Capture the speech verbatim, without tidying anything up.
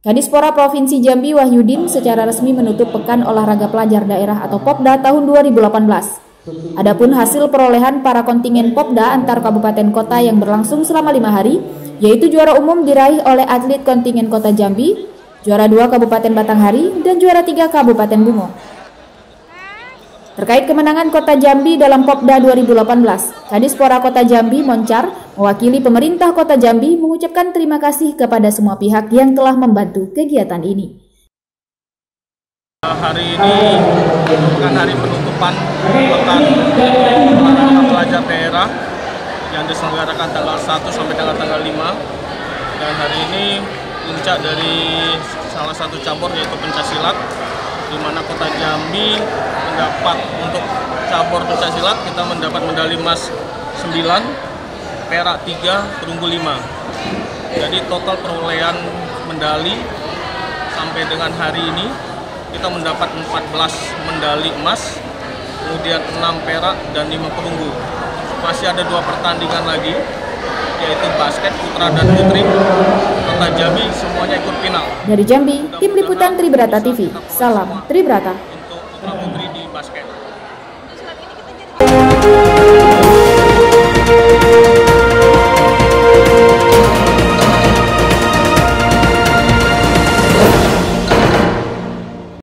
Kadispora Provinsi Jambi Wahyudin secara resmi menutup Pekan Olahraga Pelajar Daerah atau Popda tahun dua ribu delapan belas. Adapun hasil perolehan para kontingen Popda antar kabupaten kota yang berlangsung selama lima hari, yaitu juara umum diraih oleh atlet kontingen Kota Jambi, juara dua Kabupaten Batanghari, dan juara tiga Kabupaten Bungo. Terkait kemenangan Kota Jambi dalam Popda dua ribu delapan belas, Kadispora Kota Jambi Moncar mewakili pemerintah Kota Jambi mengucapkan terima kasih kepada semua pihak yang telah membantu kegiatan ini. Hari ini bukan hari penutupan Pekan Olahraga Pelajar Daerah yang diselenggarakan tanggal satu sampai dengan tanggal lima, dan hari ini puncak dari salah satu cabur yaitu pencaksilat, di mana Kota Jambi mendapat untuk cabur pencaksilat kita mendapat medali emas sembilan, perak tiga, perunggu lima. Jadi total perolehan medali sampai dengan hari ini kita mendapat empat belas medali emas, kemudian enam perak dan lima perunggu. Masih ada dua pertandingan lagi, yaitu basket putra dan putri. Kota Jambi semuanya ikut final. Dari Jambi, Tim Liputan Tribrata T V. Salam Tribrata.